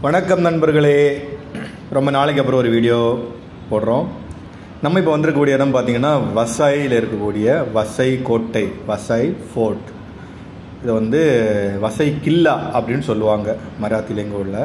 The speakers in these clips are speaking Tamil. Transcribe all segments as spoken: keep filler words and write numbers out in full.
வணக்கம் நண்பர்களே, ரொம்ப நாளைக்கு அப்புறம் ஒரு வீடியோ போடுறோம். நம்ம இப்போ வந்திருக்கக்கூடிய இடம் பார்த்தீங்கன்னா வசாயில் இருக்கக்கூடிய வசை கோட்டை, வசை ஃபோர்ட். இதை வந்து வசை கில்லா அப்படின்னு சொல்லுவாங்க மராத்தியில் எங்கள் ஊரில்.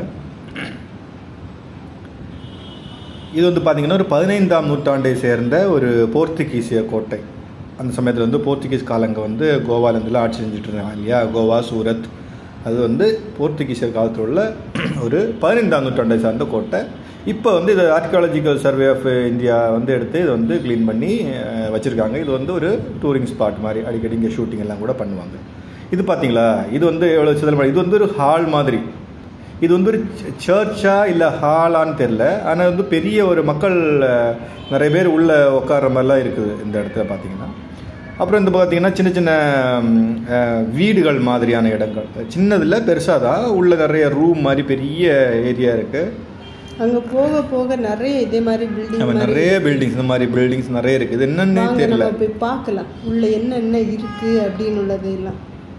இது வந்து பார்த்திங்கன்னா ஒரு பதினைந்தாம் நூற்றாண்டை சேர்ந்த ஒரு போர்த்துகீசிய கோட்டை. அந்த சமயத்தில் வந்து போர்த்துகீஸ் காலங்க வந்து கோவாலேருந்துலாம் ஆட்சி செஞ்சுட்டு இருந்தாங்க இல்லையா, கோவா, சூரத். அது வந்து போர்த்துகீசியர் காலத்தில் உள்ள ஒரு பதினைந்தாம் நூற்றாண்டை சார்ந்த கோட்டை. இப்போ வந்து இது ஆர்கியாலஜிக்கல் சர்வே ஆஃப் இந்தியா வந்து எடுத்து இதை வந்து க்ளீன் பண்ணி வச்சுருக்காங்க. இது வந்து ஒரு டூரிங் ஸ்பாட் மாதிரி, அடிக்கடி இங்கே ஷூட்டிங் எல்லாம் கூட பண்ணுவாங்க. இது பார்த்தீங்களா, இது வந்து எவ்வளோ சிதல், இது வந்து ஒரு ஹால் மாதிரி. இது வந்து ஒரு சர்ச்சா இல்லை ஹாலான்னு தெரில, ஆனால் வந்து பெரிய ஒரு மக்கள் நிறைய பேர் உள்ளே உட்கார்ற மாதிரிலாம் இருக்குது இந்த இடத்துல பார்த்தீங்கன்னா. அப்புறம் இந்த பார்த்தீங்கன்னா சின்ன சின்ன வீடுகள் மாதிரியான இடங்கள், சின்னதில் பெருசாக தான், உள்ள நிறைய ரூம் மாதிரி பெரிய ஏரியா இருக்குது. அங்கே போக போக நிறைய இதே மாதிரி பில்டிங், நிறைய பில்டிங்ஸ், இந்த மாதிரி பில்டிங்ஸ் நிறைய இருக்குது. இது என்னன்னு தெரியல, போய் பார்க்கலாம் உள்ள என்னென்ன இருக்குது அப்படின்னு உள்ளது எல்லாம்.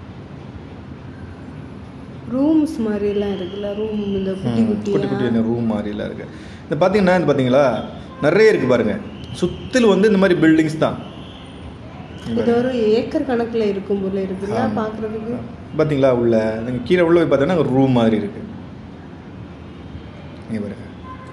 ரூம்ஸ் மாதிரிலாம் இருக்குல்ல, ரூம் இந்த குட்டி குட்டி குட்டி குட்டி ரூம் மாதிரிலாம் இருக்குது. இந்த பார்த்தீங்கன்னா இது பார்த்தீங்களா நிறைய இருக்குது பாருங்கள், சுற்றில் வந்து இந்த மாதிரி பில்டிங்ஸ் தான். இது ஒரு ஏக்கர் கணக்கில் இருக்கும் போல இருக்குல்ல பார்க்குறதுக்கு. பார்த்தீங்களா உள்ள நீங்கள் கீழே உள்ள போய் பார்த்தீங்கன்னா ஒரு ரூம் மாதிரி இருக்குது. இங்கே பாருங்க,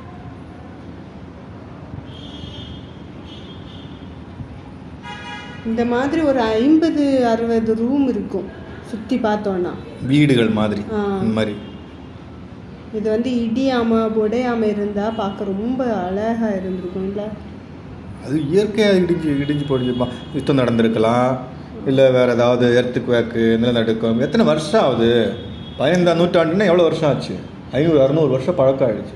இந்த மாதிரி ஒரு ஐம்பது அறுபது ரூம் இருக்கும் சுற்றி பார்த்தோன்னா, வீடுகள் மாதிரி இந்த மாதிரி. இது வந்து இடியாம புடையாம இருந்தால் பார்க்க ரொம்ப அழகாக இருந்திருக்கும் இல்லை. அது இயற்கையாக இடிஞ்சு இடிஞ்சு போடுமா, யுத்தம் நடந்திருக்கலாம், இல்லை வேறு ஏதாவது எர்த்துக்கு வேக்கு நிலநடுக்கம். எத்தனை வருஷம் ஆகுது? பதினைந்தாம் நூற்றாண்டுன்னா எவ்வளோ வருஷம் ஆச்சு? ஐநூறு அறுநூறு வருஷம் பழக்கம் ஆயிடுச்சு.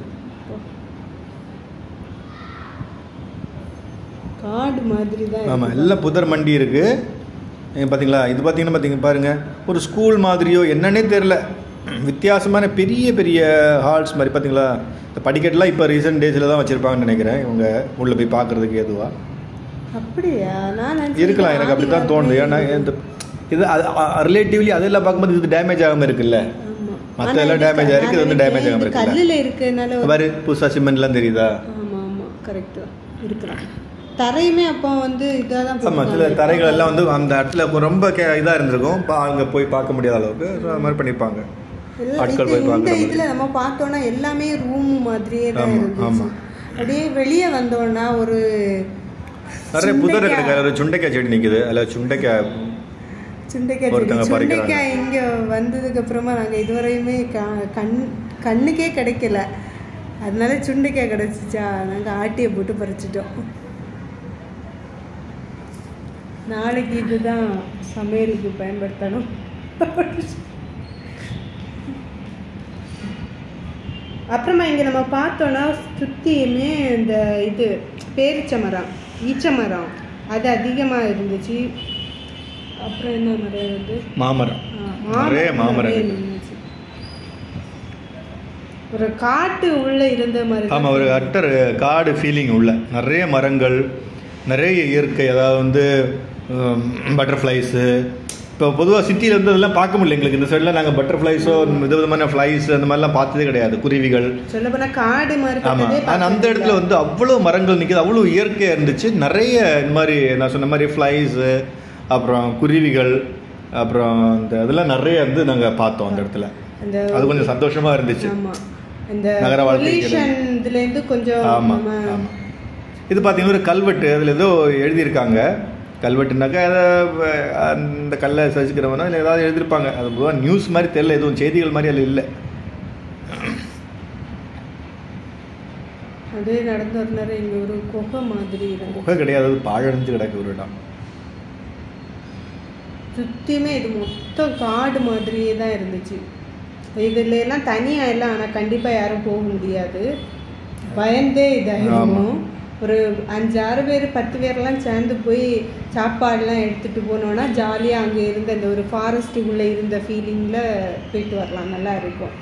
காடு மாதிரி தான். ஆமாம், எல்லாம் புதர் மண்டி இருக்குது. பார்த்தீங்களா, இது பார்த்தீங்கன்னா பார்த்தீங்க பாருங்கள், ஒரு ஸ்கூல் மாதிரியோ என்னன்னே தெரில, வித்தியாசமான பெரிய பெரிய ஹால்ஸ் மாதிரி. பார்த்தீங்களா, இந்த படிக்கட்டுலாம் இப்போ ரீசெண்ட் டேஸில் தான் வச்சுருப்பாங்கன்னு நினைக்கிறேன் இவங்க உள்ளே போய் பார்க்குறதுக்கு எதுவாக. அப்படியா? நான் இருக்கலாம், எனக்கு அப்படி தான் தோணுது. ஏன்னா இந்த இது ரிலேட்டிவ்லி அதெல்லாம் பார்க்கும்போது இது டேமேஜ் ஆகாமல் இருக்குல்ல, மற்ற எல்லாம் டேமேஜ் ஆகிருக்கு, இது வந்து டேமேஜ் ஆகாமல் இருக்குல்ல. கல்லில் இருக்குனால பாரு, புதுசாக சிமெண்ட்லாம் தெரியுதா? ஆமாம் ஆமாம், கரெக்டாக இருக்கிறான். தரையுமே அப்போ வந்து இதாக தான். ஆமாம், சில தரைகள் எல்லாம் வந்து அந்த இடத்துல ரொம்ப கே இதாக இருந்திருக்கும், அங்கே போய் பார்க்க முடியாத அளவுக்கு அது மாதிரி பண்ணியிருப்பாங்க. இந்த இதுல நம்ம பார்த்தோம்னா எல்லாமே ரூம் மாதிரியே தான் இருந்துச்சு. அப்படியே வெளியே வந்தோம்னா ஒரு நிறைய புதர் இருக்கு, ஒரு சுண்டைக்காய் செடி நிக்குது, அதுல சுண்டைக்காய் சுண்டைக்காய் செடி சுண்டைக்காய் இங்க வந்ததுக்கு அப்புறமா நாங்க இதுவரையுமே கண் கண்ணுக்கே கிடைக்கல, அதனால சுண்டைக்காய் கிடைச்சிச்சா நாங்க ஆட்டியை போட்டு பறிச்சிட்டோம். நாளைக்கு இதுதான் சமையலுக்கு பயன்படுத்தணும். அப்புறமா இங்கே நம்ம பார்த்தோன்னா சுற்றியுமே இந்த இது பேரிச்ச மரம், ஈச்ச மரம் அது அதிகமாக இருந்துச்சு. அப்புறம் என்ன மரம் வந்து மாமரம், மாமரம் இருந்துச்சு. ஒரு காட்டு உள்ள இருந்த மாதிரி. ஆமாம், ஒரு அட்டர் காடு ஃபீலிங் உள்ள நிறைய மரங்கள், நிறைய இயற்கை. அதாவது வந்து பட்டர்ஃப்ளைஸு, இப்போ பொதுவாக சிட்டியில் இருந்து அதெல்லாம் பார்க்க முடியல எங்களுக்கு. இந்த சைடில் நாங்கள் பட்டர்ஃப்ளைஸோ வித விதமான ஃப்ளைஸ் அந்த மாதிரிலாம் பார்த்ததே கிடையாது, குருவிகள். சொல்ல போனால் காடு மாதிரி. ஆமாம், ஆனால் அந்த இடத்துல வந்து அவ்வளோ மரங்கள் நிற்கிது, அவ்வளோ இயற்கையாக இருந்துச்சு. நிறைய இந்த மாதிரி நான் சொன்ன மாதிரி ஃப்ளைஸு, அப்புறம் குருவிகள், அப்புறம் இந்த இதெல்லாம் நிறைய வந்து நாங்கள் பார்த்தோம் அந்த இடத்துல. அது கொஞ்சம் சந்தோஷமாக இருந்துச்சு. நகர வாழ்க்கையிலேருந்து கொஞ்சம். ஆமாம் ஆமாம். இது பார்த்தீங்கன்னா ஒரு கல்வெட்டு, அதில் ஏதோ எழுதியிருக்காங்க. கல்வெட்டுனாக்கா அதை அந்த கல்லை சதிச்சுக்கிறவனா இல்லை ஏதாவது எழுதியிருப்பாங்க. அது பொதுவாக நியூஸ் மாதிரி தெரியல, எதுவும் செய்திகள் மாதிரி அதில் இல்லை. அதே நடந்து ஒரு நேரம் இங்கே ஒரு குகை மாதிரி, குகை கிடையாது, பாழடைஞ்சு கிடக்கு ஒரு இடம். சுற்றியுமே இது மொத்தம் காடு மாதிரியே தான் இருந்துச்சு. இதில் எல்லாம் தனியாக எல்லாம் ஆனால் கண்டிப்பாக யாரும் போக முடியாது, பயந்தே இதாகிடும். ஒரு அஞ்சு ஆறு பேர் பத்து பேரெல்லாம் சேர்ந்து போய் சாப்பாடெலாம் எடுத்துகிட்டு போனோன்னா ஜாலியாக அங்கே இருந்த அந்த ஒரு ஃபாரஸ்ட்டுக்குள்ளே இருந்த ஃபீலிங்கில் போயிட்டு வரலாம், நல்லா இருக்கும்.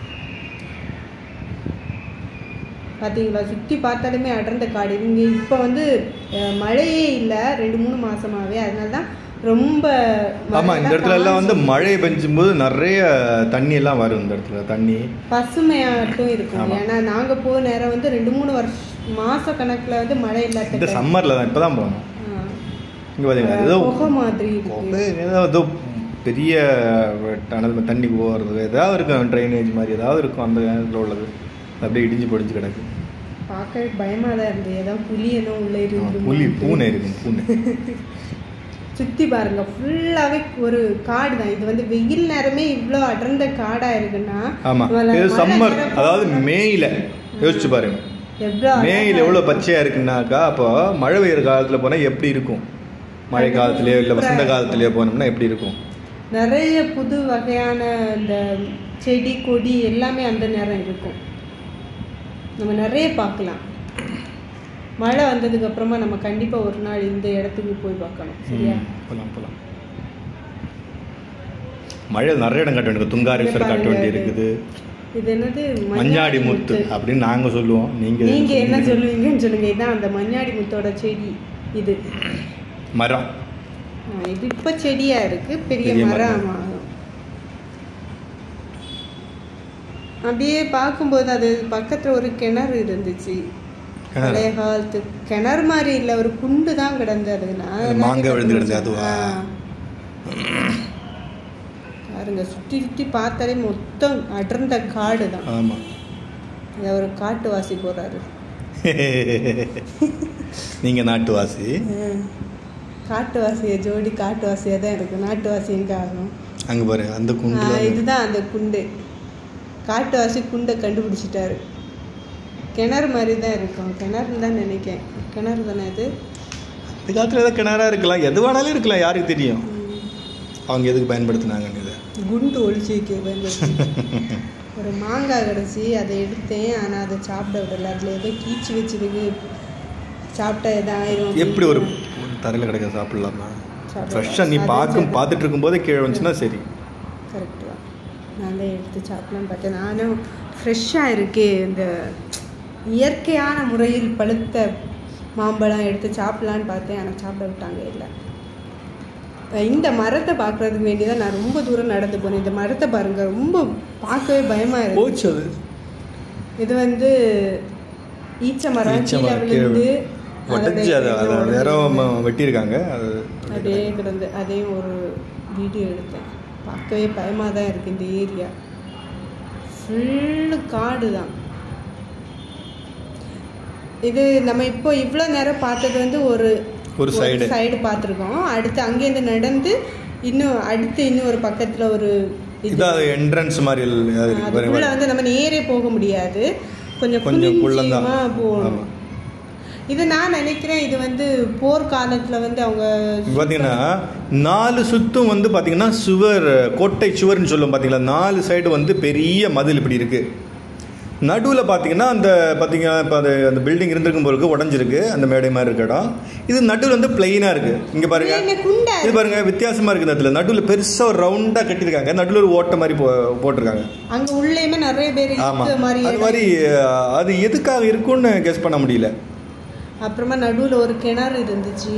பார்த்தீங்களா, சுற்றி பார்த்தாலுமே அடர்ந்த காடு. இங்கே இப்போ வந்து மழையே இல்லை ரெண்டு மூணு மாதமாகவே, அதனால தான் ரொம்ப ஆமாம் இந்த இடத்துல எல்லாம் வந்து மழை பெஞ்சும் போது நிறைய தண்ணி எல்லாம் வரும் இந்த இடத்துல தண்ணி பசுமையாட்டும் இருக்கும். ஏன்னா நாங்கள் போக நேரம் வந்து ரெண்டு மூணு வருஷம் மாத கணக்கில் வந்து மழை இல்லாத இந்த சம்மரில் தான் இப்போ தான் போனோம். இங்கே பார்த்தீங்கன்னா ஏதோ புகை மாதிரி ஏதோ ஏதோ பெரிய டனல் தண்ணி போகிறது ஏதாவது இருக்கும் ட்ரைனேஜ் மாதிரி ஏதாவது இருக்கும் அந்த நேரத்தில் உள்ளது அப்படியே இடிஞ்சு பொடிஞ்சு கிடக்கு. பார்க்க பயமாக தான் இருந்தது. ஏதாவது புலி ஏதோ உள்ளே இருந்து புலி பூனை இருக்கும் பூனை. சுற்றி பாருங்க ஃபுல்லாகவே ஒரு காடு தான். இது வந்து வெயில் நேரமே இவ்வளோ அடர்ந்த காடாக இருக்குன்னா ஆமாம் இது சம்மர் அதாவது மேயில் யோசிச்சு பாருங்க எவ்வளோ மேயில் எவ்வளோ பச்சையாக இருக்குன்னாக்கா அப்போ மழை பெய்யுற காலத்தில் போனால் எப்படி இருக்கும், மழை காலத்துலேயோ இல்லை வசந்த காலத்துலேயோ போனோம்னா எப்படி இருக்கும். நிறைய புது வகையான இந்த செடி கொடி எல்லாமே அந்த நேரம் இருக்கும். நம்ம நிறைய பார்க்கலாம். மழை வந்ததுக்கு அப்புறமா நம்ம கண்டிப்பா ஒரு நாள் இந்த இடத்துக்கு போய் பார்க்கணும். சரியா? போலாம் போலாம். மழை நிறைய இடம் காட்ட வேண்டியது, துங்காரேஸ்வர் காட்ட வேண்டி இருக்குது. இது என்னது மஞ்சாடி முத்து அப்படின்னு நாங்க சொல்லுவோம். நீங்க நீங்க என்ன சொல்லுவீங்கன்னு சொல்லுங்க. இதான் அந்த மஞ்சாடி முத்தோட செடி. இது மரம். இது இப்ப செடியா இருக்கு, பெரிய மரம் ஆகும். அப்படியே பார்க்கும்போது அது பக்கத்துல ஒரு கிணறு இருந்துச்சு. பழைய காலத்து கிணறு மாதிரி இல்லை, ஒரு குண்டு தான் கிடந்ததுன்னா மாங்காய் விழுந்து கிடந்தது. அதுவா பாருங்க, சுற்றி சுற்றி பார்த்தாலே மொத்தம் அடர்ந்த காடு தான். ஆமாம், இதை ஒரு காட்டுவாசி போறாரு. நீங்க நாட்டுவாசி. காட்டுவாசியை ஜோடி காட்டுவாசியாக தான் இருக்கு. நாட்டுவாசி எங்கே ஆகும்? அங்கே பாருங்க அந்த குண்டு. இதுதான் அந்த குண்டு. காட்டுவாசி குண்டை கண்டுபிடிச்சிட்டாரு. கிணறு மாதிரி தான் இருக்கும். கிணறுன்னு தான் நினைக்கிறேன். கிணறு தானே இது. அந்த காலத்தில் ஏதாவது கிணறா இருக்கலாம், எது வேணாலும் இருக்கலாம், யாருக்கு தெரியும் அவங்க எதுக்கு பயன்படுத்தினாங்கன்னு. இதை குண்டு ஒழிச்சு வைக்க பயன்படுத்தி ஒரு மாங்காய் கிடச்சி அதை எடுத்தேன். ஆனால் அதை சாப்பிட விடல. அதில் ஏதோ கீச்சு வச்சிருக்கு. சாப்பிட்டா எதாவது ஆயிரும். எப்படி ஒரு தரையில் கிடைக்க சாப்பிடலாமா? ஃப்ரெஷ்ஷாக நீ பார்க்கும் பார்த்துட்டு இருக்கும்போதே கீழே வந்துச்சுன்னா சரி, கரெக்டு தான். நான் தான் எடுத்து சாப்பிடலான்னு பார்த்தேன். நானும் ஃப்ரெஷ்ஷாக இருக்கே, இந்த இயற்கையான முறையில் பழுத்த மாம்பழம் எடுத்து சாப்பிடலான்னு பார்த்தேன். ஆனால் சாப்பிட விட்டாங்க. இல்லை, இந்த மரத்தை பார்க்குறதுக்கு வேண்டியதான் நான் ரொம்ப தூரம் நடந்து போனேன். இந்த மரத்தை பாருங்க, ரொம்ப பார்க்கவே பயமாக இருக்கு. இது வந்து ஈச்ச மரம். கீழே விழுந்து வெட்டியிருக்காங்க. அப்படியே கிடந்து அதையும் ஒரு வீடியோ எடுத்தேன். பார்க்கவே பயமாக தான் இருக்குது. இந்த ஏரியா ஃபுல்லு காடு தான். இது நம்ம இப்போ இவ்வளோ நேரம் பார்த்தது வந்து ஒரு ஒரு சைடு சைடு பார்த்துருக்கோம். அடுத்து அங்கேருந்து நடந்து இன்னும் அடுத்து இன்னும் ஒரு பக்கத்தில் ஒரு என்ட்ரன்ஸ் மாதிரி அதுக்குள்ள வந்து நம்ம நேரே போக முடியாது. கொஞ்சம் கொஞ்சம் போகணும். இது நான் நினைக்கிறேன் இது வந்து போர்க்காலத்தில் வந்து அவங்க பார்த்தீங்கன்னா நாலு சுத்தும் வந்து பார்த்தீங்கன்னா சுவர், கோட்டை சுவர்னு சொல்லுவோம். பார்த்தீங்களா, நாலு சைடு வந்து பெரிய மதில் இப்படி இருக்குது. நடுவில் பார்த்தீங்கன்னா அந்த பார்த்தீங்கன்னா இப்போ அது அந்த பில்டிங் இருந்திருக்கும் போது உடஞ்சிருக்கு, அந்த மேடை மாதிரி இருக்க இடம். இது நடுவில் வந்து பிளைனாக இருக்குது. இங்கே பாருங்க, இது பாருங்க வித்தியாசமாக இருக்குது. அதில் நடுவில் பெருசாக ஒரு ரவுண்டாக கட்டியிருக்காங்க, நடுவில் ஒரு ஓட்டை மாதிரி போ போட்டிருக்காங்க. அங்கே உள்ளேயுமே நிறைய பேர். ஆமாம், அது மாதிரி அது எதுக்காக இருக்குன்னு கெஸ் பண்ண முடியல. அப்புறமா நடுவில் ஒரு கிணறு இருந்துச்சு.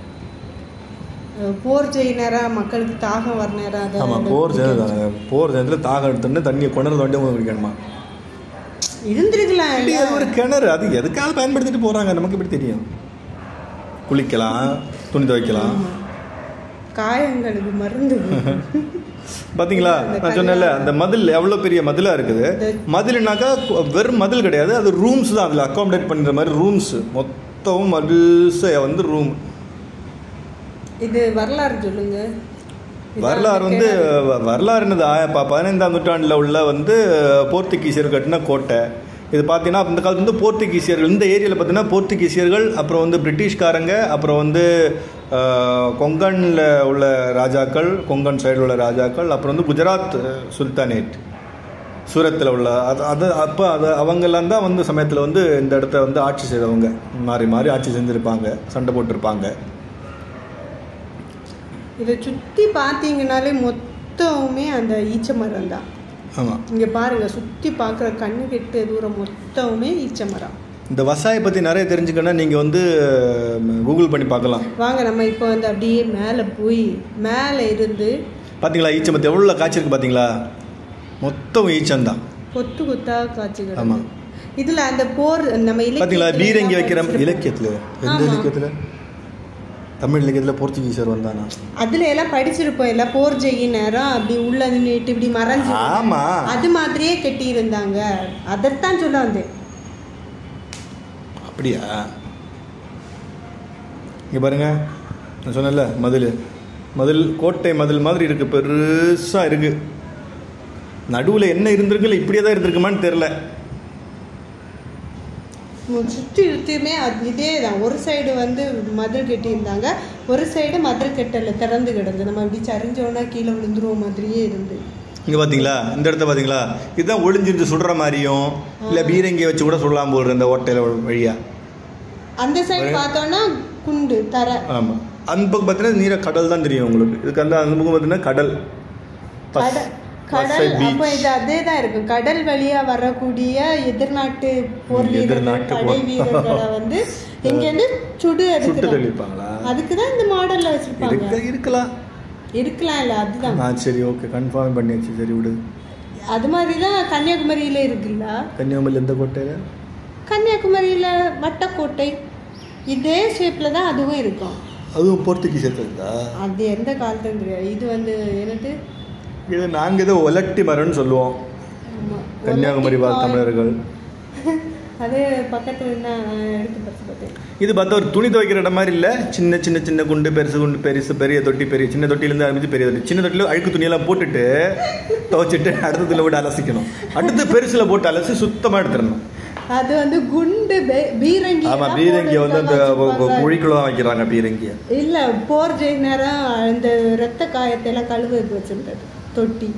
போர் செய்ய நேரம் மக்களுக்கு தாகம் வர நேரம். ஆமாம், போர் செய்ய போர் செய்யறதுல தாகம் எடுத்துன்னு தண்ணியை கொண்டு வந்து குடிக்கணுமா இருந்திருக்கலாம். ஒரு கிணறு அது எதுக்காக பயன்படுத்திட்டு போறாங்க நமக்கு எப்படி தெரியும்? குளிக்கலாம், துணி துவைக்கலாம், காயங்களுக்கு மருந்து. பாத்தீங்களா, நான் சொன்னேன்ல அந்த மதில் எவ்வளவு பெரிய மதிலா இருக்குது. மதில்னாக்கா வெறும் மதில் கிடையாது, அது ரூம்ஸ் தான். அதுல அகாமடேட் பண்ற மாதிரி ரூம்ஸ் மொத்தமும் மதில்ஸ வந்து ரூம். இது வரலாறு சொல்லுங்க. வரலாறு வந்து வரலாறு என்னது, பதினைந்தாம் நூற்றாண்டில் உள்ள வந்து போர்த்துகீசியர் கட்டின கோட்டை. இது பார்த்தீங்கன்னா அந்த காலத்து வந்து போர்த்துகீசியர்கள் இந்த ஏரியாவில் பார்த்தீங்கன்னா போர்த்துகீசியர்கள், அப்புறம் வந்து பிரிட்டிஷ்காரங்க, அப்புறம் வந்து கொங்கனில் உள்ள ராஜாக்கள், கொங்கன் சைடில் உள்ள ராஜாக்கள், அப்புறம் வந்து குஜராத் சுல்தானேட் சூரத்தில் உள்ள அது அது அப்போ அது அவங்கெல்லாம் தான் வந்து சமயத்தில் வந்து இந்த இடத்த வந்து ஆட்சி செய்தவங்க. மாறி மாறி ஆட்சி செஞ்சுருப்பாங்க, சண்டை போட்டிருப்பாங்க. இதை சுற்றி பார்த்தீங்கன்னாலே மொத்தமே அந்த ஈச்ச மரம் தான். ஆமாம், இங்கே பாருங்கள், சுற்றி பார்க்குற கண்ணு கெட்டு தூரம் மொத்தமே ஈச்ச மரம். இந்த வசாயை பற்றி நிறைய தெரிஞ்சுக்கணும்னா நீங்கள் வந்து கூகுள் பண்ணி பார்க்கலாம். வாங்க நம்ம இப்போ வந்து அப்படியே மேலே போய் மேலே இருந்து பார்த்தீங்களா ஈச்சம் பற்றி எவ்வளோ காய்ச்சி இருக்கு பார்த்தீங்களா? மொத்தம் ஈச்சம்தான், கொத்து கொத்தா காய்ச்சி. ஆமாம். இதில் அந்த போர் நம்ம பார்த்தீங்களா பீரங்கி வைக்கிற இலக்கியத்தில், எந்த இலக்கியத்தில்? தமிழ் இலக்கியத்தில் போர்ச்சுகீசர் வந்தானா? அதில் எல்லாம் படிச்சிருப்போம். எல்லாம் போர் செய்ய நேரம் அப்படி உள்ள நின்றுட்டு இப்படி மறைஞ்சு, ஆமாம், அது மாதிரியே கட்டி இருந்தாங்க. அதைத்தான் சொல்ல வந்தேன். அப்படியா? இங்கே பாருங்க, நான் சொன்னேன்ல மதில் மதில் கோட்டை மதில் மாதிரி இருக்குது, பெருசாக இருக்குது. நடுவில் என்ன இருந்திருக்குல்ல, இப்படியே தான் இருந்திருக்குமான்னு தெரில. சுற்றி சுற்றியுமே அது இதே தான். ஒரு சைடு வந்து மதில் கட்டியிருந்தாங்க, ஒரு சைடு மதில் கட்டல திறந்து கிடந்து நம்ம இப்படி சரிஞ்சோன்னா கீழே விழுந்துருவோம் மாதிரியே இருந்து. இங்கே பார்த்தீங்களா இந்த இடத்த பார்த்தீங்களா? இதுதான் ஒளிஞ்சிருந்து சுடுற மாதிரியும் இல்லை பீரங்கியை வச்சு கூட சுடலாம் போடுற இந்த ஓட்டையில் வழியா. அந்த சைடு பார்த்தோன்னா குண்டு தர. ஆமாம். அந்த பக்கம் பார்த்தீங்கன்னா நீரை கடல் தான் தெரியும் உங்களுக்கு. இதுக்கு அந்த அந்த பக்கம் பார்த்தீங்கன்னா கடல் கடல். அப்போ இது அதே தான் இருக்கும். கடல் வழியா வரக்கூடிய எதிர்நாட்டு போர் வீரர்கள், படை வீரர்களை வந்து இங்கேருந்து சுடு சுட்டு தெளிப்பாங்களா? அதுக்கு தான் இந்த மாடல்ல வச்சிருப்பாங்க. இருக்கலாம் இருக்கலாம் இல்லை, அதுதான். சரி, ஓகே, கன்ஃபார்ம் பண்ணியாச்சு. சரி விடு. அது மாதிரி தான் கன்னியாகுமரியில இருக்குல்ல. கன்னியாகுமரியில் எந்த கோட்டையில? கன்னியாகுமரியில வட்டக்கோட்டை இதே ஷேப்ல தான் அதுவும் இருக்கும். அதுவும் போர்த்துகீஸ் இருக்குதா? அது எந்த காலத்துன்னு தெரியாது. இது வந்து என்னது, இது நாங்கள் ஏதோ ஒலட்டி மரம்னு சொல்லுவோம் கன்னியாகுமரி வாழ் தமிழர்கள். அது பக்கத்தில் என்ன எடுத்து பறிச்சு பார்த்தேன். இது பார்த்தா ஒரு துணி துவைக்கிற இடம் மாதிரி இல்லை. சின்ன சின்ன சின்ன குண்டு, பெருசு குண்டு, பெருசு பெரிய தொட்டி, பெரிய சின்ன தொட்டிலேருந்து ஆரம்பிச்சு பெரிய தொட்டி. சின்ன தொட்டியில் அழுக்கு துணியெல்லாம் போட்டுட்டு துவைச்சிட்டு அடுத்ததுல விட்டு அலசிக்கணும். அடுத்து பெருசில் போட்டு அலசி சுத்தமாக எடுத்துடணும். அது வந்து குண்டு பீரங்கி. ஆமாம், பீரங்கியை வந்து அந்த குழிக்குள்ள வைக்கிறாங்க. பீரங்கியை இல்லை, போர் ஜெய் நேரம் அந்த ரத்த காயத்தை எல்லாம் கழுவ வச்சிருந்தது தொட்டி.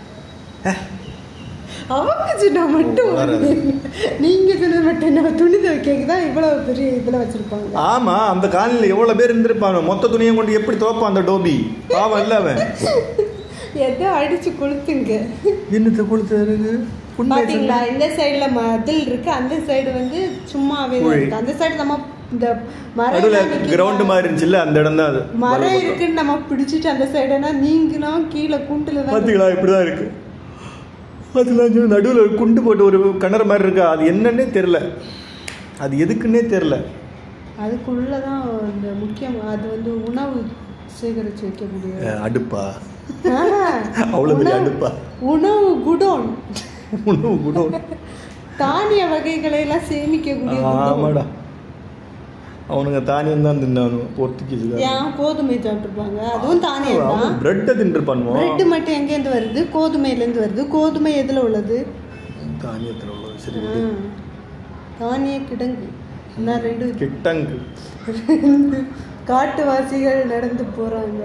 அவங்க சொன்னா மட்டும் நீங்க சொன்னது மட்டும் என்ன துணி துவைக்க தான் இவ்வளவு பெரிய இதுல வச்சிருப்பாங்க. ஆமா, அந்த காலையில் எவ்வளவு பேர் இருந்திருப்பாங்க. மொத்த துணியை கொண்டு எப்படி துவைப்பான் அந்த டோபி? பாவம் இல்ல அவன். எதோ அடிச்சு கொளுத்துங்க. என்னத்தை கொளுத்து? பாத்தீங்களா, இந்த சைடுல மதில் இருக்கு, அந்த சைடு வந்து சும்மாவே இருக்கு. அந்த சைடு நம்ம இந்த மரம் கிரவுண்ட் மாதிரி இருந்துச்சுல்ல, அந்த இடம் தான் அது. மரம் இருக்குன்னு நம்ம பிடிச்சிட்டு அந்த சைடுனா நீங்களும் கீழே குண்டுல தான். பாத்தீங்களா இப்படிதான் இருக்கு. அதுல நடுவில் குண்டு போட்டு ஒரு கிணறு மாதிரி இருக்கா. அது என்னன்னே தெரியல, அது எதுக்குன்னே தெரியல. அதுக்குள்ளதான் இந்த முக்கியம். அது வந்து உணவு சேகரிச்சு வைக்கக்கூடிய அடுப்பா? அவ்வளவு பெரிய அடுப்பா? உணவு குடோன். உணவு குடோன். தானிய வகைகளை எல்லாம் சேமிக்கக்கூடிய. ஆமாடா, அவனுங்க தானியம் தான் தின்னானு போர்த்துகீஸ்ல. ஏன் கோதுமை சாப்பிட்டுருப்பாங்க, அதுவும் தானியம் தான். பிரெட்டை தின்றுப்பான். பிரெட் மட்டும் எங்கேருந்து வருது? கோதுமையிலேருந்து வருது. கோதுமை எதில் உள்ளது? தானியத்தில் உள்ளது. சரி, தானிய கிடங்கு. நான் ரெண்டு கிட்டங்கு. காட்டுவாசிகள் நடந்து போறாங்க.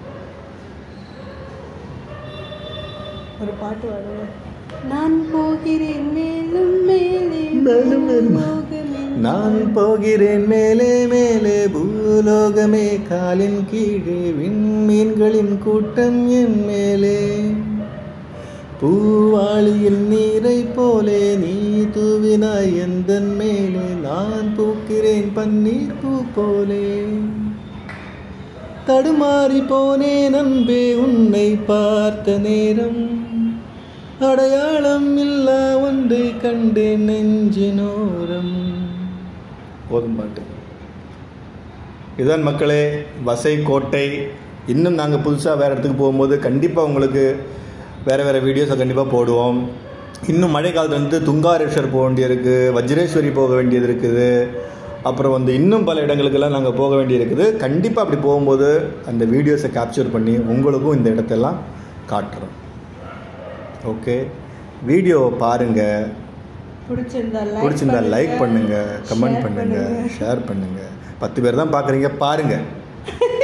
ஒரு பாட்டு பாடுவேன். நான் போகிறேன் மேலும் மேலே மேலும் நான் போகிறேன் மேலே மேலே பூலோகமே காலின் கீழே விண்மீன்களின் கூட்டம் என் மேலே பூவாளியில் நீரை போலே நீ தூவினாய் எந்தன் மேலே நான் பூக்கிறேன் பன்னீர் பூ போலே தடுமாறி போனேன் அன்பே உன்னை பார்த்த நேரம் அடையாளம் இல்லா ஒன்றை கண்டேன் நெஞ்சினோரம். போதும் பாட்டு. இதுதான் மக்களே வசை கோட்டை. இன்னும் நாங்கள் புதுசாக வேறு இடத்துக்கு போகும்போது கண்டிப்பாக உங்களுக்கு வேறு வேறு வீடியோஸை கண்டிப்பாக போடுவோம். இன்னும் மழை காலத்தில் வந்து துங்காரேஸ்வர் போக வேண்டியது இருக்குது, வஜ்ரேஸ்வரி போக வேண்டியது இருக்குது, அப்புறம் வந்து இன்னும் பல இடங்களுக்கெல்லாம் நாங்கள் போக வேண்டியிருக்குது. கண்டிப்பாக அப்படி போகும்போது அந்த வீடியோஸை கேப்சர் பண்ணி உங்களுக்கும் இந்த இடத்தெல்லாம் காட்டுறோம். ஓகே, வீடியோவை பாருங்கள், பிடிச்சிருந்தா லைக் பண்ணுங்கள், கமெண்ட் பண்ணுங்கள், ஷேர் பண்ணுங்கள். பத்து பேர் தான் பார்க்குறீங்க, பாருங்கள்.